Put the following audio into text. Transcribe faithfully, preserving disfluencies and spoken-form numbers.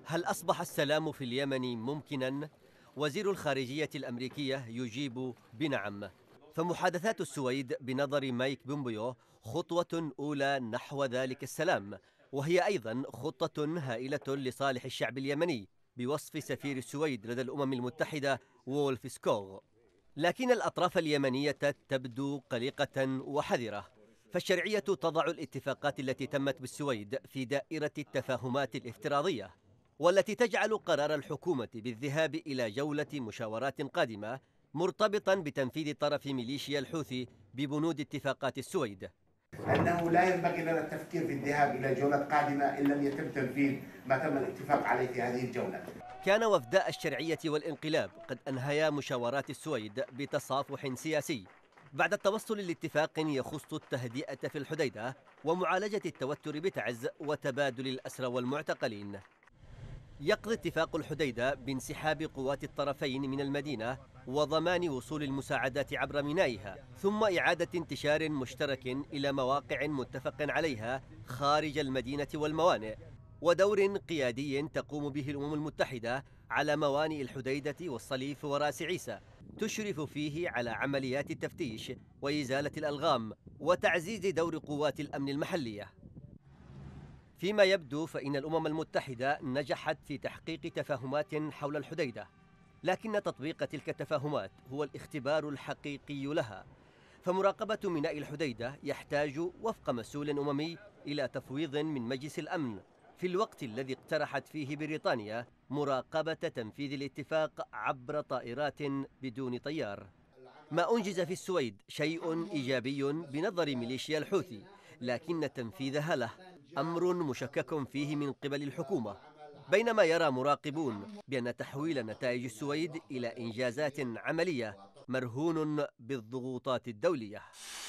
هل أصبح السلام في اليمن ممكناً؟ وزير الخارجية الأمريكية يجيب بنعم. فمحادثات السويد بنظر مايك بومبيو خطوة أولى نحو ذلك السلام، وهي أيضاً خطة هائلة لصالح الشعب اليمني بوصف سفير السويد لدى الأمم المتحدة وولف سكوغ. لكن الأطراف اليمنية تبدو قلقة وحذرة، فالشرعية تضع الاتفاقات التي تمت بالسويد في دائرة التفاهمات الافتراضية، والتي تجعل قرار الحكومة بالذهاب إلى جولة مشاورات قادمة مرتبطا بتنفيذ طرف ميليشيا الحوثي ببنود اتفاقات السويد. أنه لا ينبغي لنا التفكير في الذهاب إلى جولة قادمة إن لم يتم تنفيذ ما تم الاتفاق عليه في هذه الجولة. كان وفداء الشرعية والانقلاب قد أنهيا مشاورات السويد بتصافح سياسي بعد التوصل لاتفاق يخص التهدئة في الحديدة ومعالجة التوتر بتعز وتبادل الأسرى والمعتقلين. يقضي اتفاق الحديدة بانسحاب قوات الطرفين من المدينة وضمان وصول المساعدات عبر مينائها، ثم إعادة انتشار مشترك إلى مواقع متفق عليها خارج المدينة والموانئ، ودور قيادي تقوم به الأمم المتحدة على موانئ الحديدة والصليف وراس عيسى، تشرف فيه على عمليات التفتيش وإزالة الألغام وتعزيز دور قوات الأمن المحلية. فيما يبدو فإن الأمم المتحدة نجحت في تحقيق تفاهمات حول الحديدة، لكن تطبيق تلك التفاهمات هو الاختبار الحقيقي لها، فمراقبة ميناء الحديدة يحتاج وفق مسؤول أممي إلى تفويض من مجلس الأمن، في الوقت الذي اقترحت فيه بريطانيا مراقبة تنفيذ الاتفاق عبر طائرات بدون طيار. ما أنجز في السويد شيء إيجابي بنظر ميليشيا الحوثي، لكن تنفيذها له أمر مشكك فيه من قبل الحكومة، بينما يرى مراقبون بأن تحويل نتائج السويد إلى إنجازات عملية مرهون بالضغوطات الدولية.